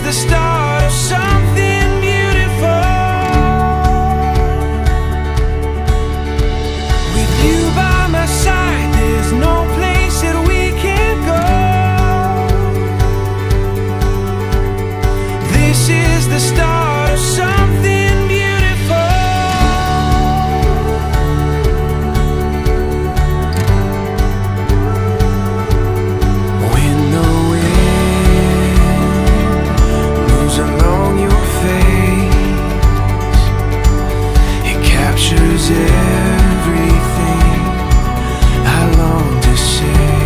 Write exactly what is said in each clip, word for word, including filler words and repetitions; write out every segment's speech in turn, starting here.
the start of something beautiful. With you by my side, there's no place that we can't go. This is the start of something beautiful. When the wind moves along your face, it captures everything I long to say.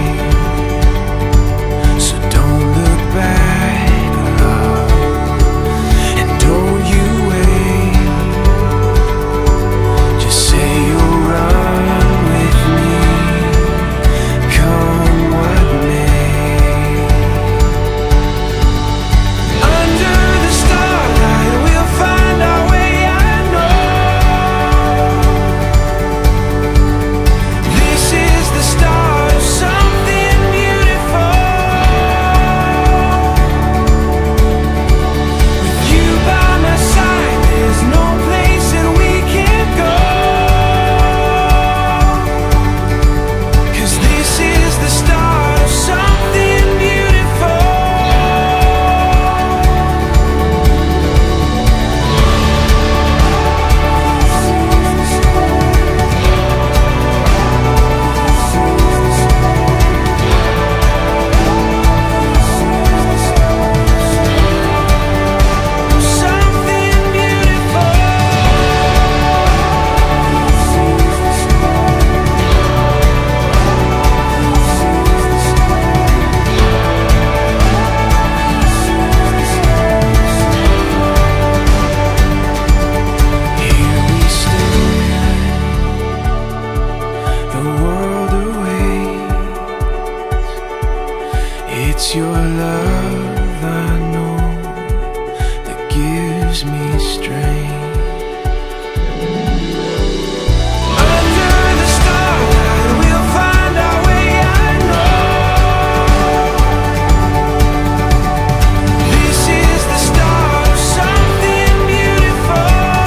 So don't look back, love, and don't you wait. Just say you'll run with me, come what may. Under the starlight, we'll find our way, I know. This is the start of something beautiful. With you by my side, there's no place that we can't go. 'Cause this is the start of something beautiful. Something beautiful. Here we stand, the world awaits. It's your love, I know, that gives me strength. Under the starlight, we'll find our way, I know. This is the start of something beautiful.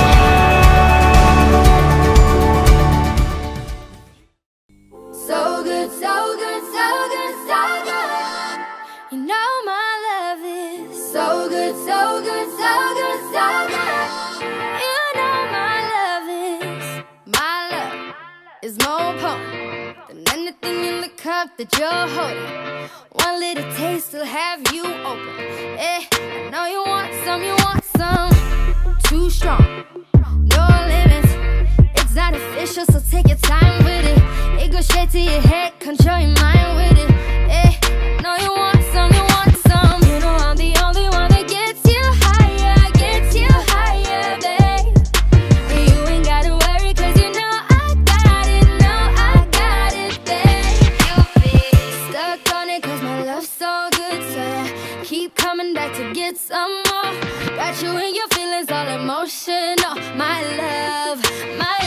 So good, so good, so good, so good. You know my love is so good, so good, so good, so good. You know my love is, my love is more potent than anything in the cup that you're holding. One little taste will have you open. Eh, I know you want some, you want some. Too strong, no limits. It's not official, so take your time with it. It goes straight to your head, control your mind with it. Eh, I know you want some, you want some. You know I'm the only one that gets you higher, gets you higher, babe. And you ain't gotta worry, 'cause you know I got it, know I got it, babe. You'll be stuck on it 'cause my love's so good, so yeah, keep coming back to get some more. Got you in your feelings, all emotional. My love, my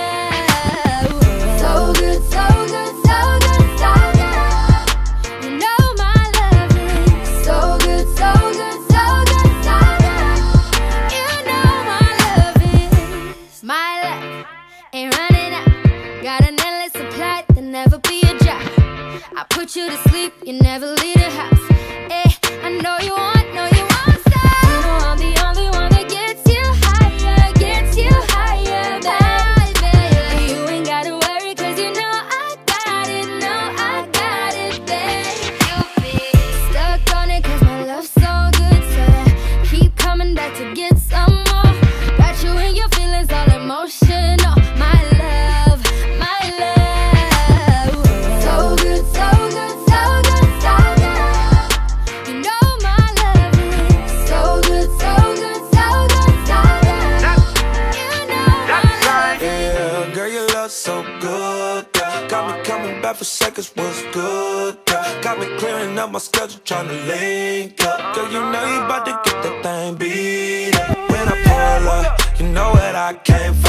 love. So good, so good, so good, so good. You know my love is so good, so good, so good, so good. You know my love is, my love ain't running out. Got an endless supply, there'll never be a drought. I put you to sleep, you never leave the house. Eh, I know you want, know you want some. You know I'm the only one that gets you higher, gets you higher, baby. And you ain't gotta worry, 'cause you know I got it, know I got it, babe. You'll be stuck on it 'cause my love's so good, so yeah, keep coming back to get some more. Got you in your feelings, all emotional. My love, my love. So good, so good, so good, so good. You know my love is so good, so good, so good, so good. You know my love is. Yeah, girl, your love so good, girl. Got me coming back for seconds, what's good, girl. Got me clearing up my schedule, trying to link up. Girl, you know you about to get that thing beat up. When I pull up, you know what I came for.